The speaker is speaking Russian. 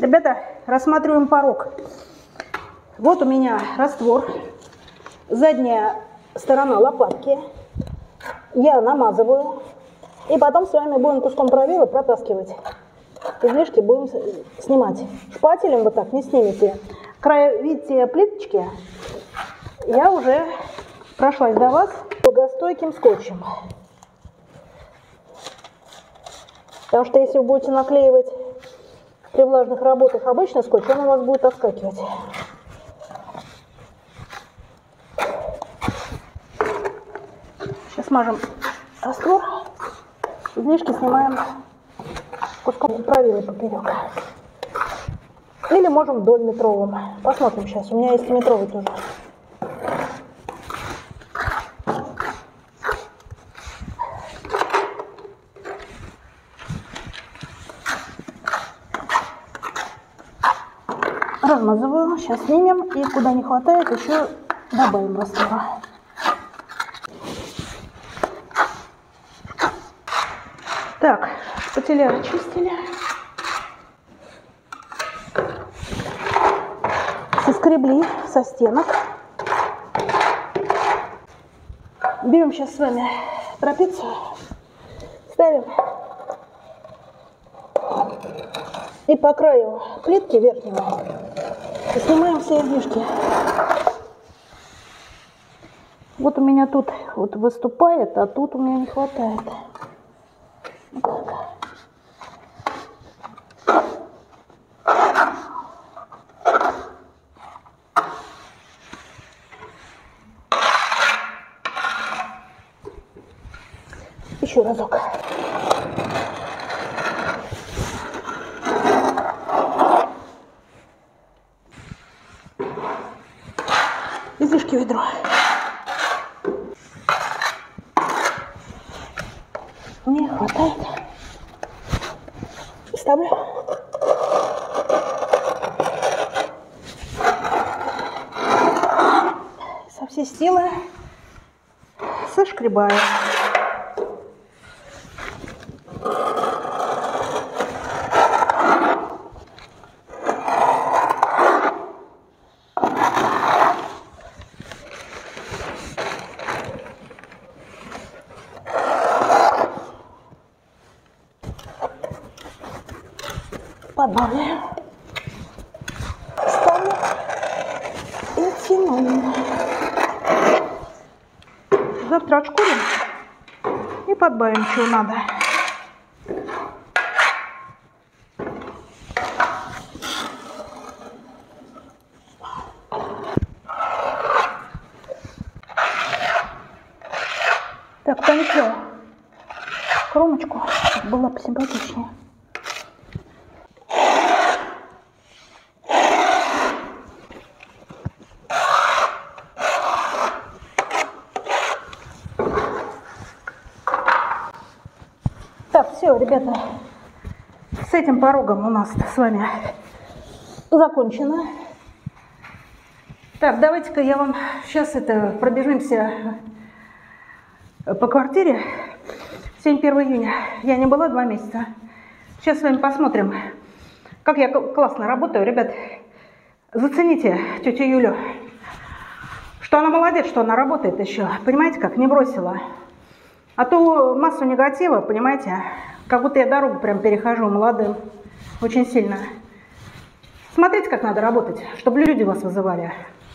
Ребята, рассматриваем порог. Вот у меня раствор. Задняя сторона лопатки. Я намазываю. И потом с вами будем куском правила протаскивать. Излишки будем снимать. Шпателем вот так не снимете. Края, видите, плиточки, я уже прошлась до вас влагостойким скотчем. Потому что если вы будете наклеивать при влажных работах обычный скотч, он у вас будет отскакивать. Сейчас смажем раствор. Излишки снимаем куском правила поперек. Или можем вдоль метровым. Посмотрим сейчас. У меня есть метровый тоже. Размазываю. Сейчас снимем. И куда не хватает, еще добавим раствора. Так, шпателя очистили. Соскребли со стенок. Берем сейчас с вами трапецию, ставим и по краю плитки верхнего снимаем все излишки. Вот у меня тут вот выступает, а тут у меня не хватает. Вот так. Еще разок. Излишки в ведро. Не хватает. Ставлю. Со всей силы сошкребаю. Подбавляю, ставлю и тяну. Завтра отшкурим и подбавим, чего надо. Так, тонкую кромочку, чтобы была посимпатичнее. Так, все, ребята, с этим порогом у нас с вами закончено. Так, давайте-ка я вам сейчас пробежимся по квартире. Сегодня 1 июня. Я не была 2 месяца. Сейчас с вами посмотрим, как я классно работаю. Ребят, зацените тетю Юлю, что она молодец, что она работает еще. Понимаете, как не бросила. А то массу негатива, понимаете, как будто я дорогу прям перехожу молодым, очень сильно. Смотрите, как надо работать, чтобы люди вас вызывали.